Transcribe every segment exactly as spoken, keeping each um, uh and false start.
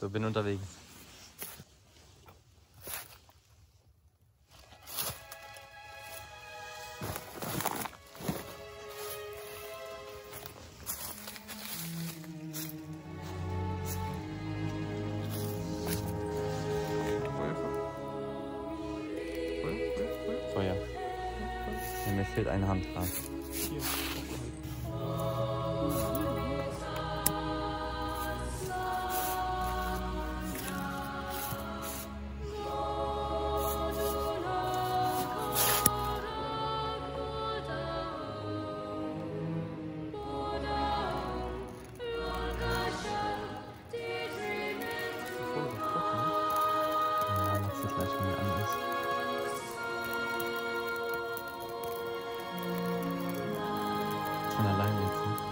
So, bin unterwegs. Feuer. Ja, mir fehlt eine Hand dran. Hier. Ja, machst du gleich, wenn die an ist. Von allein jetzt, ne?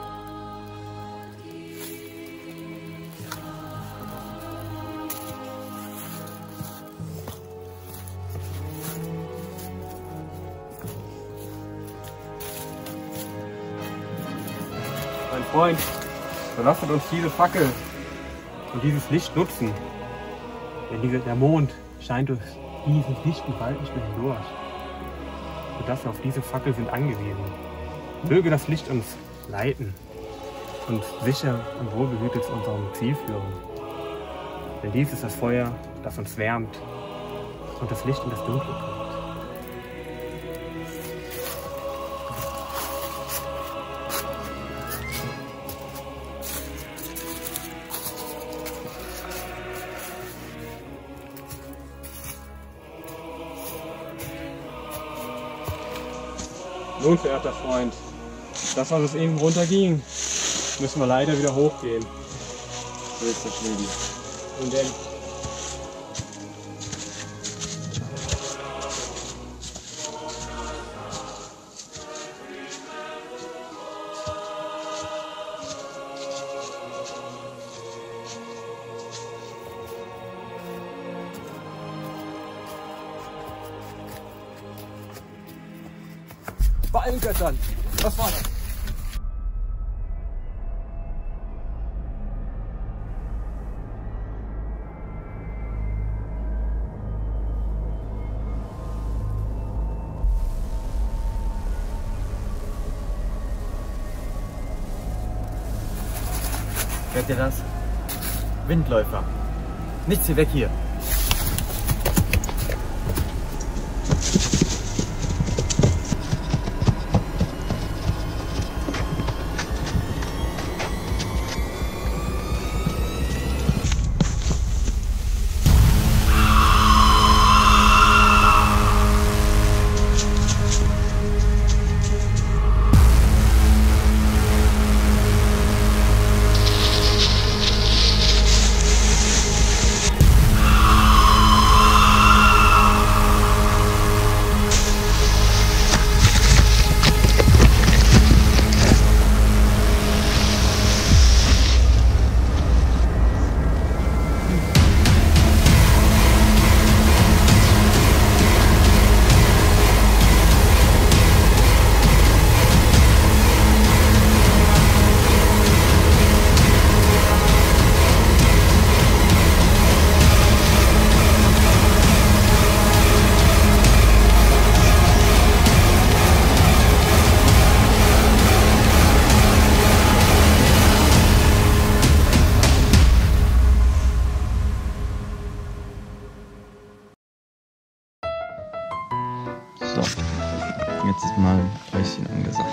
Mein Freund, dann lasst uns diese Fackel und dieses Licht nutzen. Denn diese, der Mond scheint durch diesen dichten Wald nicht mehr hindurch. Sodass wir auf diese Fackel sind angewiesen. Möge das Licht uns leiten und sicher und wohlbehütet zu unserem Ziel führen. Denn dies ist das Feuer, das uns wärmt und das Licht in das Dunkle bringt. Nun, verehrter Freund, das, was es eben runterging, müssen wir leider wieder hochgehen. So ist das Leben. Und denn Ballenklettern! Was war das? Hört ihr das? Windläufer. Nichts hier weg hier. So, jetzt ist mal ein Päuschen angesagt.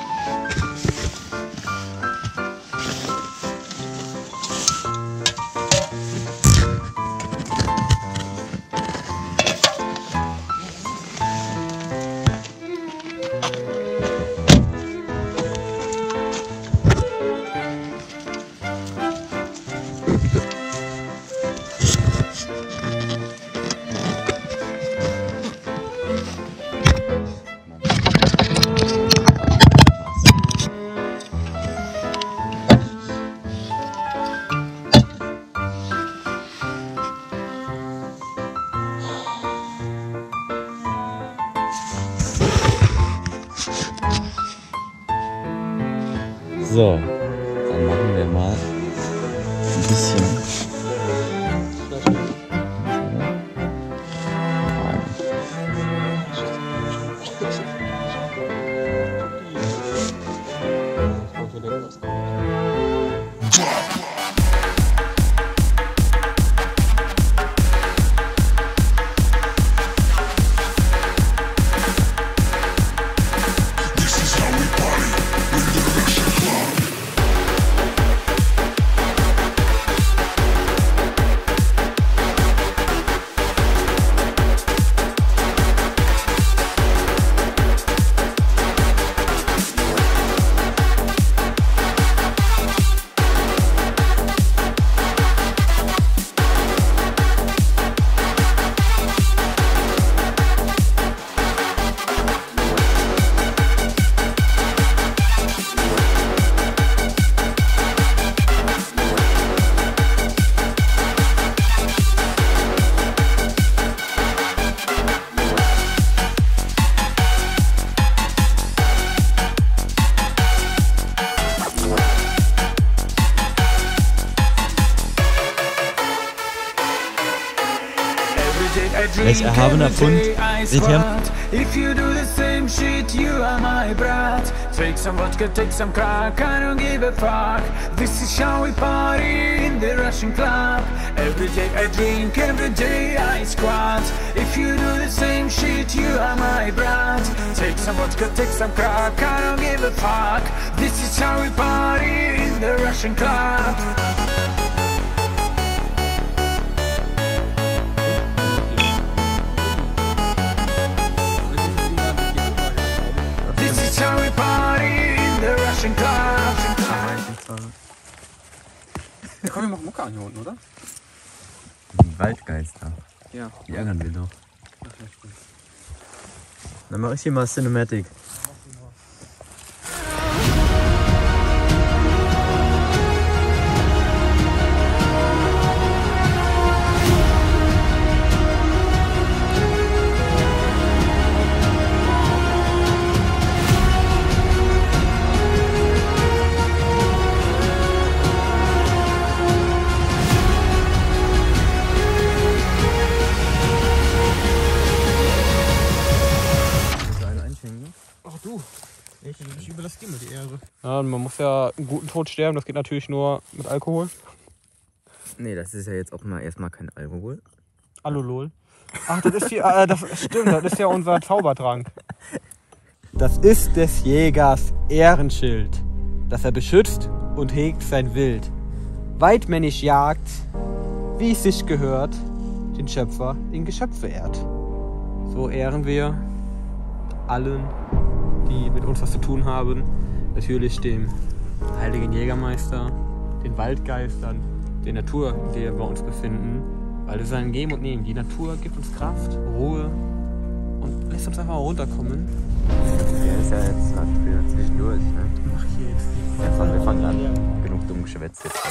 So, dann machen wir mal ein bisschen Welch erhabener Fund, seht her. If you do the same shit, you are my brat. Take some vodka, take some crack, I don't give a fuck. This is how we party in the Russian club. Every day I drink, every day I squat. If you do the same shit, you are my brat. Take some vodka, take some crack, I don't give a fuck. This is how we party in the Russian club. Komm, wir machen Mucke an hier unten, oder? Die Waldgeister. Ja. Die ärgern wir doch. Ach, ja, stimmt. Dann mach ich hier mal Cinematic. Ich überlasse dir mal die Ehre. Ja, man muss ja einen guten Tod sterben, das geht natürlich nur mit Alkohol. Nee, das ist ja jetzt auch mal erstmal kein Alkohol. Alulol. Ach, das ist hier, äh, das stimmt, das ist ja unser Zaubertrank. Das ist des Jägers Ehrenschild, dass er beschützt und hegt sein Wild. Weitmännisch jagt, wie es sich gehört, den Schöpfer in Geschöpfe ehrt. So ehren wir allen, die mit uns was zu tun haben. Natürlich dem heiligen Jägermeister, den Waldgeistern, der Natur, in der wir uns befinden. Weil wir sollen geben und nehmen. Die Natur gibt uns Kraft, Ruhe und lässt uns einfach mal runterkommen. Ja, ist ja jetzt wieder zwischendurch, ne? Mach ich jetzt. Ja, komm, wir fangen an. Genug dumm Geschwätz jetzt.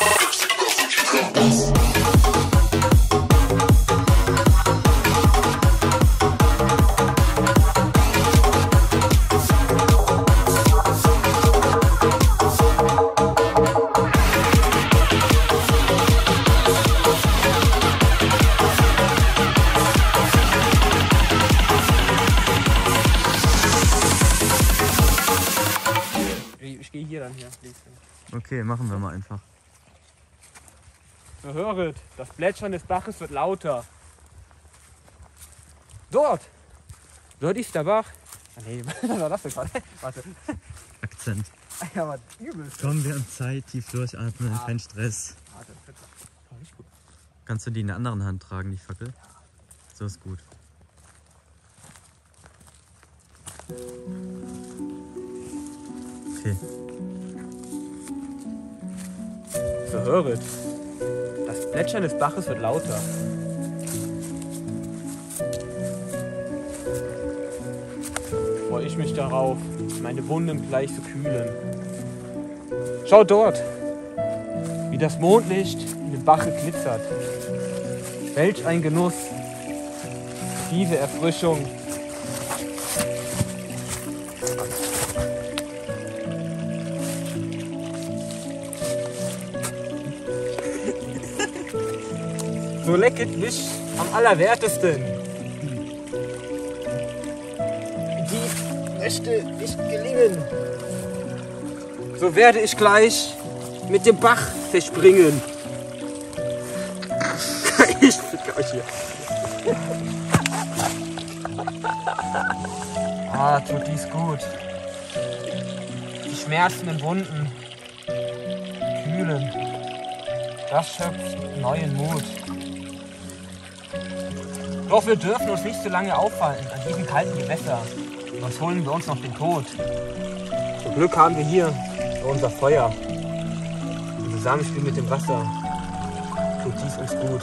Ich gehe hier dann hier. Okay, machen wir mal einfach. Na, höret, das Plätschern des Baches wird lauter. Dort! Dort ist der Bach. Ah, nee, was war das denn gerade? Warte. Akzent. Ja, aber übelst. Komm, wir haben Zeit, tief durchatmen, ah. Kein Stress. Warte, das war nicht gut. Kannst du die in der anderen Hand tragen, die Fackel? So ist gut. Okay. So, höret. Das Plätschern des Baches wird lauter. Freue ich mich darauf, meine Wunden gleich zu kühlen. Schaut dort, wie das Mondlicht in dem Bache glitzert. Welch ein Genuss, diese Erfrischung. So lecket mich am allerwertesten. Die möchte nicht gelingen. So werde ich gleich mit dem Bach verspringen. Ich fick euch hier. Ah, tut dies gut. Die schmerzenden Wunden kühlen. Das schöpft neuen Mut. Doch wir dürfen uns nicht zu lange aufhalten an diesem kalten Gewässer, sonst holen wir uns noch den Tod. Zum Glück haben wir hier unser Feuer. Im Zusammenspiel mit dem Wasser tut dies uns gut.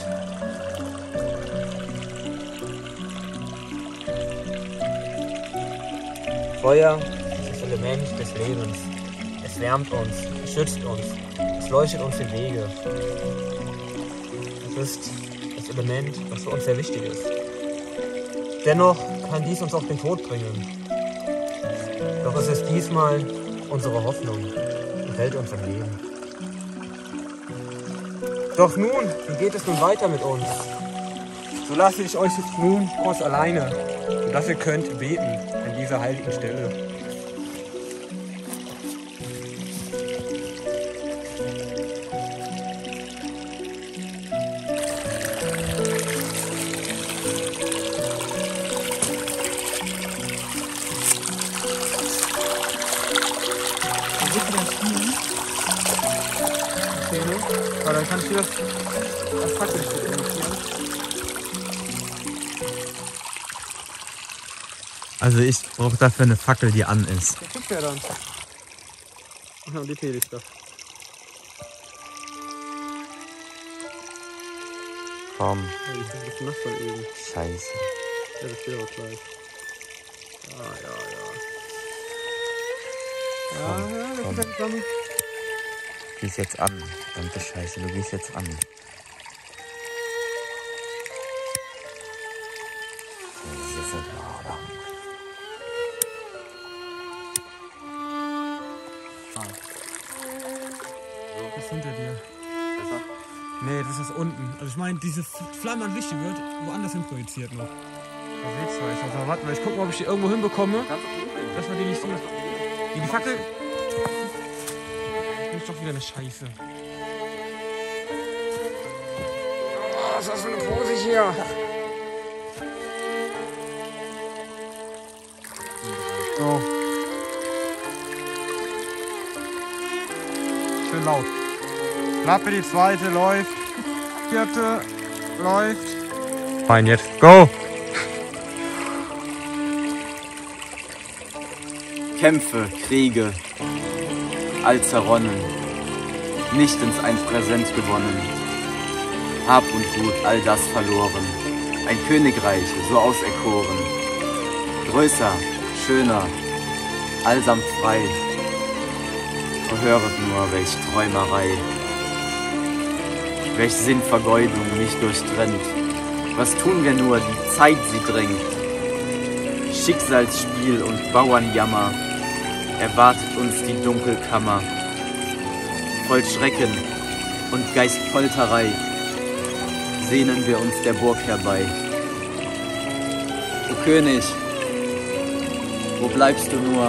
Feuer ist das Element des Lebens. Es wärmt uns, es schützt uns, es leuchtet uns den Wege. Es ist das Element, was für uns sehr wichtig ist. Dennoch kann dies uns auch den Tod bringen. Doch es ist diesmal unsere Hoffnung und hält uns am Leben. Doch nun, wie geht es nun weiter mit uns? So lasse ich euch jetzt nun kurz alleine, sodass ihr könnt beten an dieser heiligen Stelle. Aber dann kannst du das als Fackel notieren. Also ich brauche dafür eine Fackel, die an ist. Das gibt's ja dann. Ja, die Teelichter. Komm. Ja, die sind ein bisschen nass von eben. Scheiße. Ja, das geht aber gleich. Ja, ja, ja. Ja, Komm, ja, das komm. ist ja zusammen. Du gehst jetzt an. Verdammte Scheiße, du gehst jetzt an. Das ist jetzt nicht wahr, oder? Was ist hinter dir? Besser? Nee, das ist unten. Also ich meine, diese Flamme an Licht, die wird woanders hin projiziert noch. Da seht's weiß. Also warte mal, ich guck mal, ob ich die irgendwo hinbekomme. Dass man die nicht sieht. Die, die Fackel. Das ist doch wieder eine Scheiße. Oh, was ist das für eine Pose hier? So. Schön laut. Klappe, die zweite läuft. Vierte läuft. Fein, jetzt go! Kämpfe, Kriege, all zerronnen, nicht ins Einst Präsent gewonnen. Hab und Gut, all das verloren, ein Königreich so auserkoren. Größer, schöner, allsam frei. O höret nur, welch Träumerei, welch Sinnvergeudung mich durchtrennt. Was tun wir nur, die Zeit sie drängt. Schicksalsspiel und Bauernjammer, erwartet uns die Dunkelkammer. Voll Schrecken und Geistfolterei sehnen wir uns der Burg herbei. O König, wo bleibst du nur?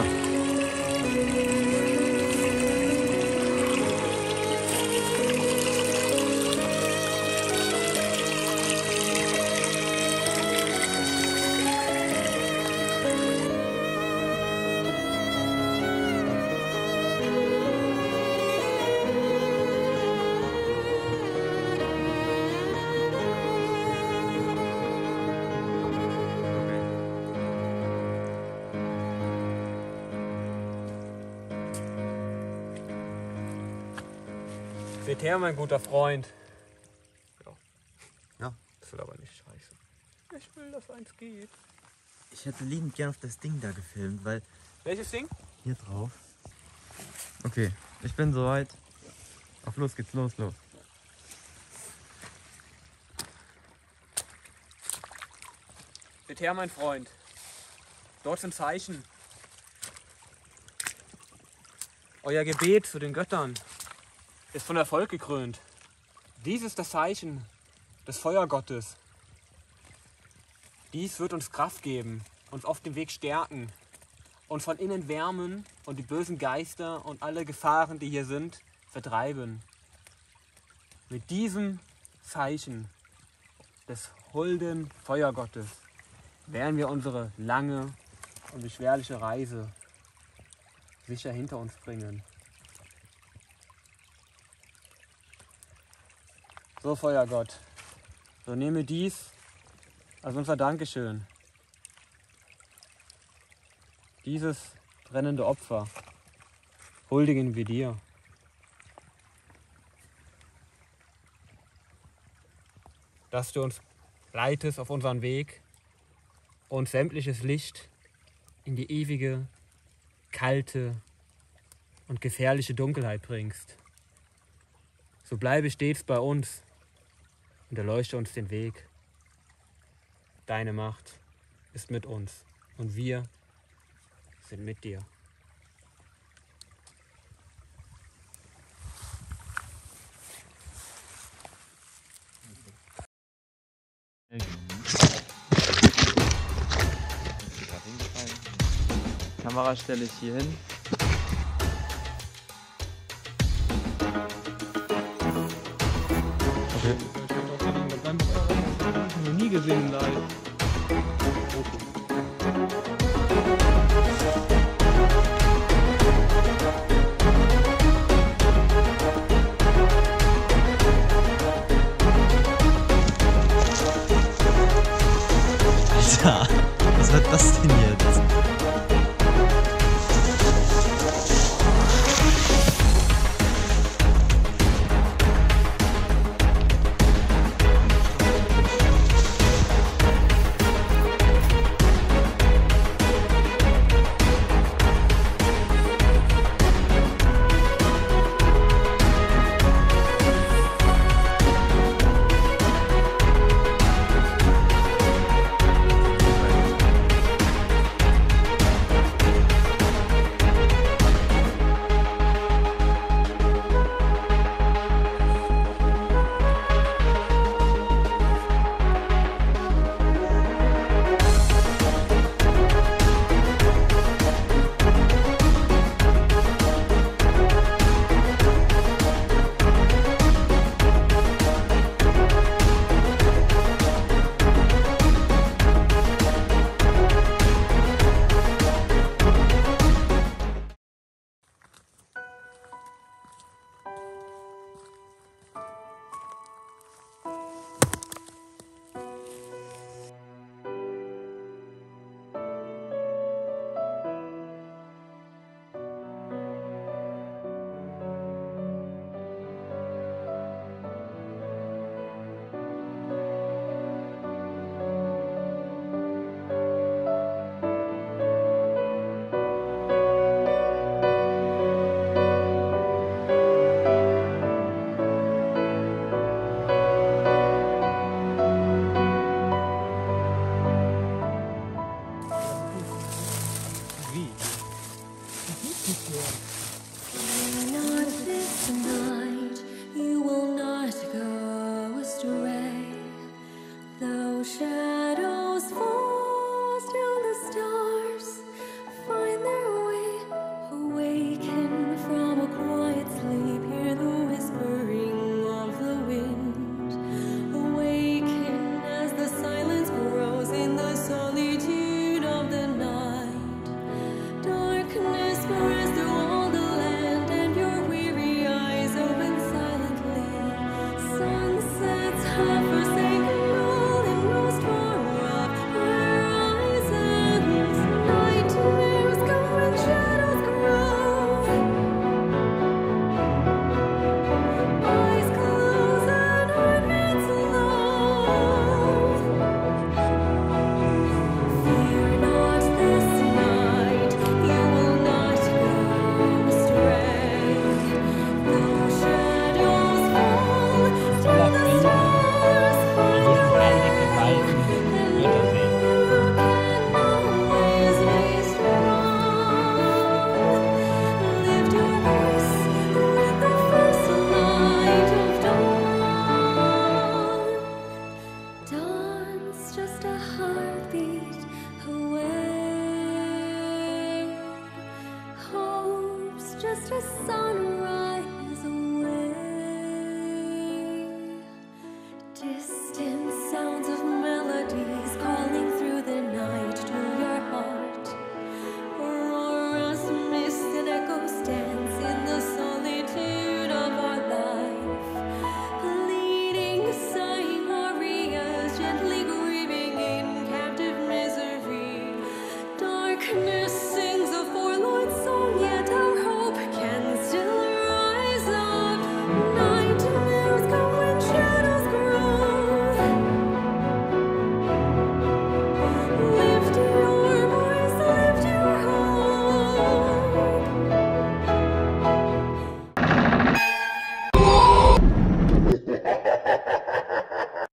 Seht her, mein guter Freund. Ja. Ja. Das wird aber nicht scheiße. Ich will, dass eins geht. Ich hätte liebend gern auf das Ding da gefilmt, weil... Welches Ding? Hier drauf. Okay, ich bin soweit. Auf los geht's, los, los. Seht her, mein Freund. Dort sind Zeichen. Euer Gebet zu den Göttern ist von Erfolg gekrönt. Dies ist das Zeichen des Feuergottes. Dies wird uns Kraft geben, uns auf dem Weg stärken, uns von innen wärmen und die bösen Geister und alle Gefahren, die hier sind, vertreiben. Mit diesem Zeichen des holden Feuergottes werden wir unsere lange und beschwerliche Reise sicher hinter uns bringen. So, Feuergott, so nehme dies als unser Dankeschön. Dieses brennende Opfer huldigen wir dir. Dass du uns leitest auf unseren Weg und sämtliches Licht in die ewige, kalte und gefährliche Dunkelheit bringst. So bleibe stets bei uns und erleuchte uns den Weg. Deine Macht ist mit uns und wir sind mit dir. Okay. Kamera stelle ich hier hin. Okay. Ich habe noch nie gesehen live. Alter, was wird das denn jetzt?